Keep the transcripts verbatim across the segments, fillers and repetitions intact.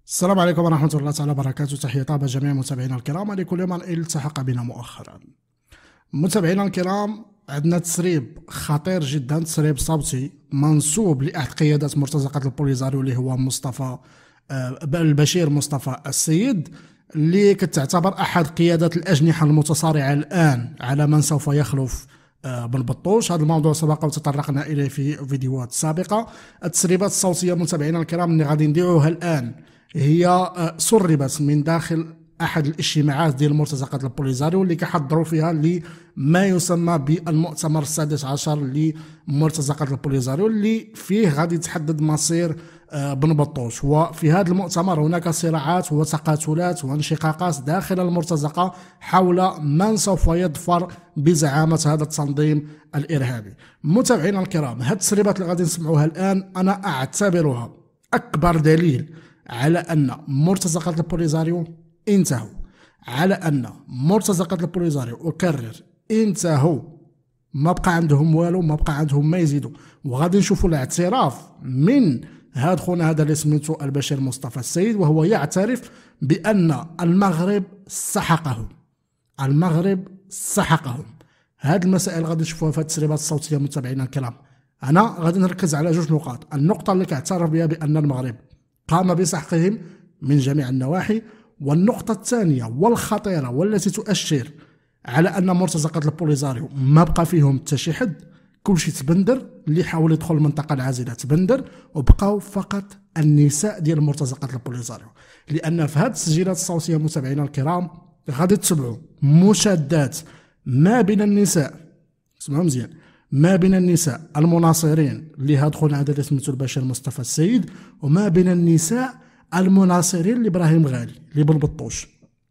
السلام عليكم ورحمة الله تعالى وبركاته. تحية طابة جميع متابعينا الكرام ولكل من التحق بنا مؤخرا. متابعينا الكرام، عندنا تسريب خطير جدا، تسريب صوتي منسوب لأحد قيادات مرتزقة البوليزاريو اللي هو مصطفى البشير مصطفى السيد، اللي كتعتبر أحد قيادات الأجنحة المتصارعة الآن على من سوف يخلف بن بطوش. هذا الموضوع سبق وتطرقنا إليه في فيديوهات سابقة. التسريبات الصوتية متابعينا الكرام اللي غادي نديروها الآن هي سربت من داخل احد الاجتماعات ديال مرتزقة البوليزاريو اللي كيحضروا فيها لما يسمى بالمؤتمر السادس عشر لمرتزقة البوليزاريو، اللي فيه غادي يتحدد مصير بن بطوش. وفي هذا المؤتمر هناك صراعات وتقاتلات وانشقاقات داخل المرتزقة حول من سوف يظفر بزعامة هذا التنظيم الارهابي. متابعينا الكرام، هذه التسريبات اللي غادي نسمعوها الان انا اعتبرها اكبر دليل على أن مرتزقة البوليزاريو انتهوا، على أن مرتزقة البوليزاريو أكرر انتهوا، ما بقى عندهم والو، ما بقى عندهم ما يزيدوا. وغادي نشوفوا الاعتراف من هذا خونا هذا اللي سميتو البشير مصطفى السيد، وهو يعترف بأن المغرب سحقهم، المغرب سحقهم. هذه المسائل غادي نشوفوها في هذه التسريبات الصوتية. متابعينا الكرام، أنا غادي نركز على جوج نقاط. النقطة اللي كاعترف بها بأن المغرب قام بسحقهم من جميع النواحي، والنقطة الثانية والخطيرة والتي تؤشر على أن مرتزقة البوليزاريو ما بقى فيهم حتى شي حد، كلشي تبندر، اللي حاول يدخل المنطقة العازلة تبندر، وبقاو فقط النساء ديال مرتزقة البوليزاريو. لأن في هذه التسجيلات الصوتية متابعينا الكرام غادي تتبعوا مشادات ما بين النساء، اسمعوا مزيان، ما بين النساء المناصرين لهذا خونا هذا اللي سميتو البشير مصطفى السيد، وما بين النساء المناصرين لابراهيم غالي لبن بطوش.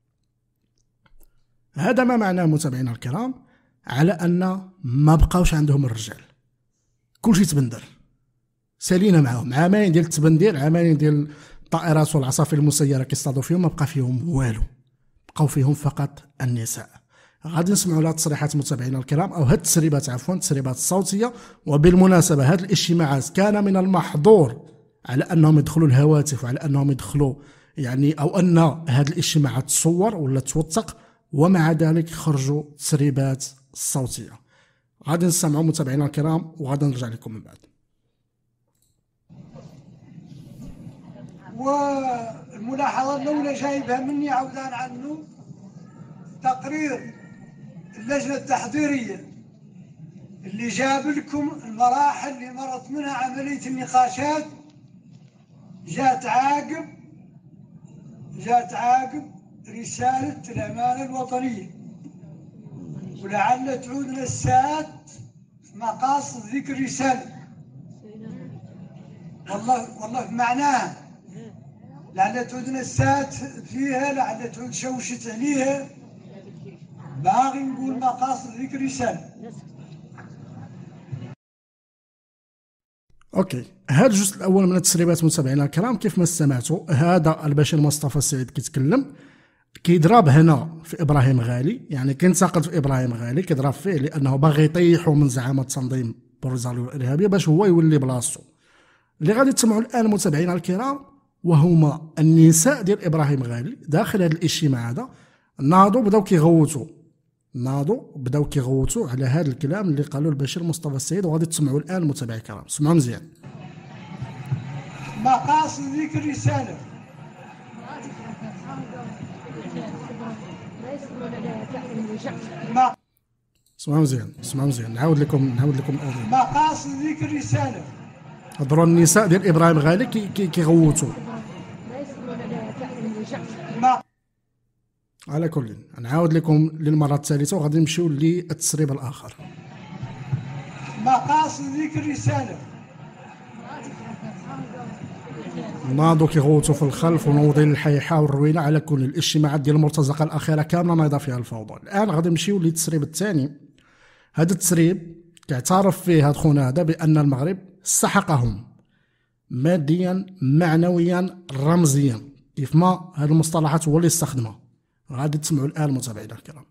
هذا ما معناه متابعينا الكرام على ان ما بقاوش عندهم الرجال، كلشي تبندر، سالينا معاهم عامين ديال التبندير، عامين ديال الطائرات والعصافير المسيره كيصطادوا فيهم، ما بقى فيهم والو، بقاو فيهم فقط النساء. غادي نسمعوا لها تصريحات متابعينا الكرام، او هاد التسريبات عفوا التسريبات الصوتيه. وبالمناسبه هاد الاجتماعات كان من المحظور على انهم يدخلوا الهواتف، وعلى انهم يدخلوا يعني او ان هاد الاجتماعات تصور ولا توثق، ومع ذلك خرجوا تسريبات صوتيه. غادي نسمعوا متابعينا الكرام وغادي نرجع لكم من بعد. والملاحظه الاولى جايبها مني عودان عنه تقرير اللجنة التحضيرية اللي جاب لكم المراحل اللي مرت منها عملية النقاشات، جات عاقب جات عاقب رسالة الأمانة الوطنية، ولعل تعود للساعات مقاصد ذيك الرسالة. والله والله بمعناها لعل تعود للساعات فيها، لعل تعود شوشت عليها، باغي نقول مقاصد ذيك الرسالة. اوكي، هذا الجزء الاول من التسريبات متابعينا الكرام. كيف ما سمعتوا هذا البشير مصطفى السيد كيتكلم، كيضرب هنا في ابراهيم غالي، يعني كينتقد في ابراهيم غالي، كيضرب فيه لانه باغي يطيحوا من زعامه تنظيم بوليزاريو الارهابي باش هو يولي بلاصتو. اللي غادي تسمعوا الان متابعينا الكرام وهما النساء ديال ابراهيم غالي داخل هذا الاجتماع هذا، ناضوا بداو كيغوتوا ناضوا بداو كيغوتوا على هذا الكلام اللي قالوا البشير مصطفى السيد، وغادي تسمعوا الان متابعي الكرام. سمعوا مزيان. مقاصد ذيك الرساله ما سمعوا مزيان، سمعوا مزيان، نعاود لكم نعاود لكم الاول. مقاصد ذيك الرساله هضروا النساء ديال ابراهيم غالي كي كيغوتوا. ما على كل نعاود لكم للمره الثالثه، وغادي نمشيو للتسريب الاخر. مقاصد ذيك الرساله ناضوا كيغوتوا في الخلف ونوضين الحيحه والروينه. على كل الاجتماعات ديال المرتزقه الاخيره كامله نايضه فيها الفوضى. الان غادي نمشيو للتسريب الثاني. هذا التسريب كيعترف فيه هذا خونا هذا بان المغرب سحقهم ماديا معنويا رمزيا، كيف ما هذه المصطلحات هو اللي استخدمها. غادي تسمعوا الان متابعينا الكرام.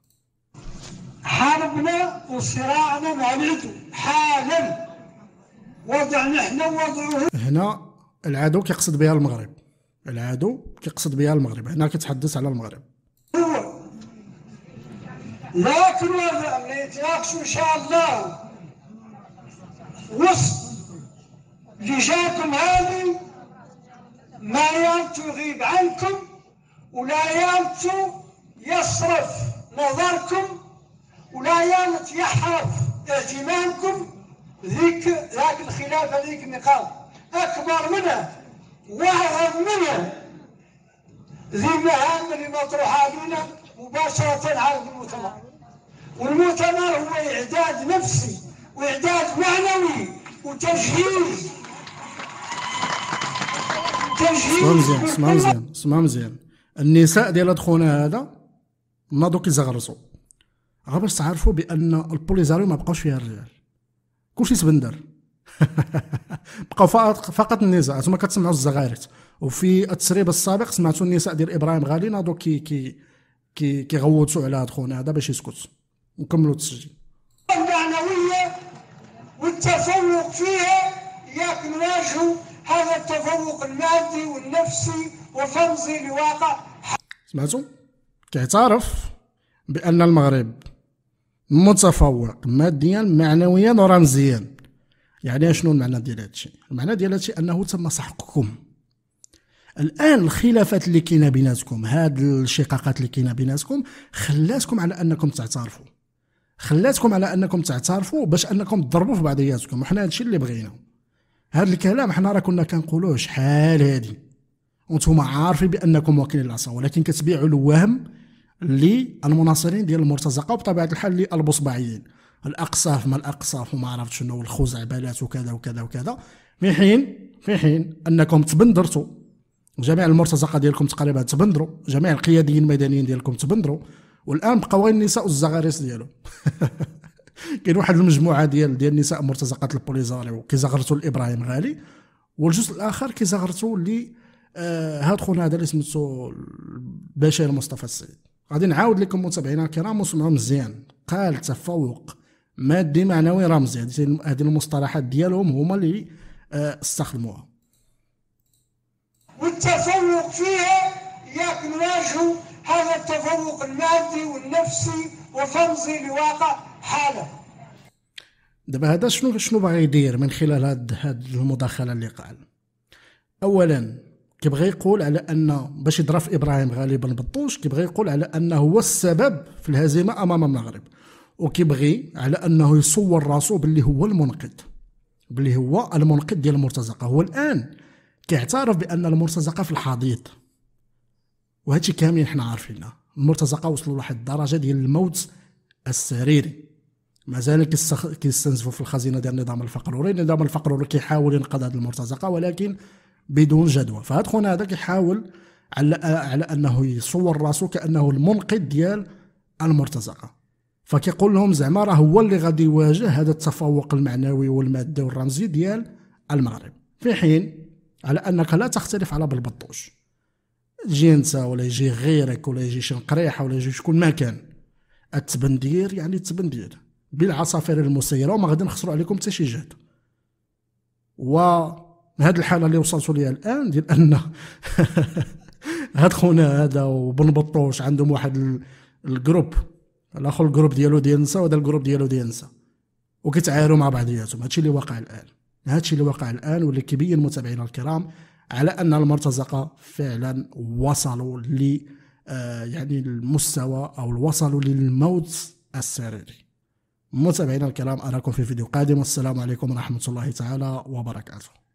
حاربنا وصراعنا مع العدو حالا، وضعنا احنا ووضعه. هنا العدو كيقصد بها المغرب، العدو كيقصد بها المغرب، هنا كيتحدث على المغرب. لكن ملي يتناقشوا ان شاء الله وسط اللي جاكم هذه ما يامتو يغيب عنكم ولا يامتو يصرف نظركم ولا يامت يحرف اهتمامكم. ذيك ذاك الخلافه ذيك النقاط اكبر منها واعظم منها ذي المهام اللي مطروحه علينا مباشره على المؤتمر. والمؤتمر هو اعداد نفسي واعداد معنوي وتجهيز اسمع مزيان اسمع مزيان اسمع مزيان. النساء ديال هاد خونا هذا ناضو كيزغرسوا غير باش تعرفوا بان البوليزاريو ما بقاوش فيها الرجال، كلشي تبندر. بقاو فقط فقط النساء. نتوما كتسمعوا الزغارت، وفي التسريب السابق سمعتوا النساء ديال ابراهيم غالي ناضو كي كي كي كيغوتوا على هاد خونا هذا باش يسكت. نكملوا التسجيل. المعنويه والتفوق فيها ياك نواجهوا هذا التفوق المادي والنفسي والرمزي لواقع. سمعتوا؟ كيعترف بان المغرب متفوق ماديا معنويا ورمزيا. يعني شنو المعنى ديال هذا الشيء؟ المعنى ديال هذا الشيء انه تم سحقكم. الان الخلافات اللي كاينه بيناتكم، هاد الشقاقات اللي كاينه بيناتكم خلاتكم على انكم تعترفوا، خلاتكم على انكم تعترفوا باش انكم تضربوا في بعضياتكم، وحنا هادشي اللي بغينا. هاد الكلام حنا راه كنا كنقولوه شحال هادي وانتم عارفين بانكم واكلين العصا، ولكن كتبيعوا الوهم للمناصرين ديال المرتزقه وبطبيعه الحال للبصبعيين الاقصاف ما الاقصاف وما عرفت شنو والخزعبلات وكذا وكذا وكذا، في حين في حين انكم تبندرتوا. جميع المرتزقه ديالكم تقريبا تبندروا، جميع القياديين المدنيين ديالكم تبندروا، والان بقاو غير النساء والزغاريس ديالهم. كاين واحد المجموعه ديال ديال النساء مرتزقات البوليزاريو كيزغرتوا لابراهيم غالي، والجزء الاخر كيزغرتوا ل آه هاد خونا هذا اللي سميتو بشير مصطفى السيد. غادي نعاود لكم متابعينا الكرام وسمعوا مزيان. قال تفوق مادي معنوي رمزي، هذه المصطلحات ديالهم هما اللي آه استخدموها. والتفوق فيها ياك نواجهوا هذا التفوق المادي والنفسي والرمزي لواقع حاله. دابا هذا شنو شنو باغي يدير من خلال هاد هاد المداخله اللي قال؟ اولا كيبغي يقول على ان باش يضرب ابراهيم غالي بن بطوش، كيبغي يقول على انه هو السبب في الهزيمه امام المغرب، وكيبغي على انه يصور راسو باللي هو المنقذ، باللي هو المنقذ ديال المرتزقه. هو الان كيعترف بان المرتزقه في الحضيض، وهادشي كاملين حنا عارفينه. المرتزقه وصلوا لواحد الدرجه ديال الموت السريري، مازال كيستنزفوا في الخزينه ديال النظام الفقروري. النظام الفقروري كيحاول ينقذ هذه المرتزقه ولكن بدون جدوى. فهاد خونا هذا كيحاول على على انه يصور راسو كانه المنقذ ديال المرتزقه، فكيقول لهم زعما راه هو اللي غادي يواجه هذا التفوق المعنوي والمادي والرمزي ديال المغرب، في حين على انك لا تختلف على بالبطوش. تجي انت ولا يجي غيرك ولا يجي شي نقريحه ولا يجي شكون ما كان، التبندير يعني التبندير بالعصافير المسيره، وما غادي نخسروا عليكم حتى شي جهد. وهاد الحاله اللي وصلتوا ليها الان ديال ان هاد خونا هذا وبن بطوش عندهم واحد الجروب، الاخر الجروب ديالو ديال النساء وهذا الجروب ديالو ديال النساء، وكيتعايروا مع بعضياتهم. هادشي اللي واقع الان، هادشي اللي واقع الان واللي كيبين متابعينا الكرام على ان المرتزقه فعلا وصلوا ل آه يعني المستوى او وصلوا للموت السريري. متابعينا الكرام، اراكم في فيديو قادم، والسلام عليكم ورحمه الله تعالى وبركاته.